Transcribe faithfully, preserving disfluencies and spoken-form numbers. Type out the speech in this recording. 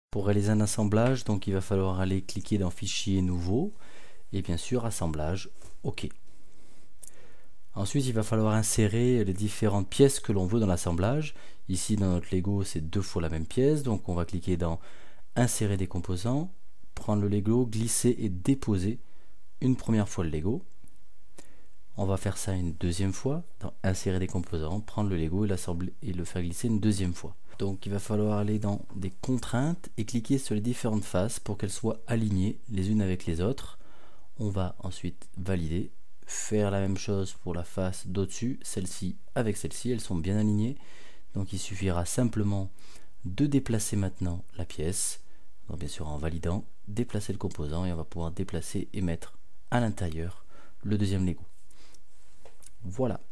Pour réaliser un assemblage, donc il va falloir aller cliquer dans Fichier, Nouveau, et bien sûr Assemblage, OK. Ensuite, il va falloir insérer les différentes pièces que l'on veut dans l'assemblage. Ici, dans notre Lego, c'est deux fois la même pièce, donc on va cliquer dans Insérer des composants, prendre le Lego, glisser et déposer une première fois le Lego. On va faire ça une deuxième fois, dans Insérer des composants, prendre le Lego et l'assembler et le faire glisser une deuxième fois. Donc il va falloir aller dans des contraintes et cliquer sur les différentes faces pour qu'elles soient alignées les unes avec les autres. On va ensuite valider, faire la même chose pour la face d'au-dessus, celle-ci avec celle-ci, elles sont bien alignées. Donc il suffira simplement de déplacer maintenant la pièce, donc bien sûr en validant, déplacer le composant et on va pouvoir déplacer et mettre à l'intérieur le deuxième Lego. Voilà.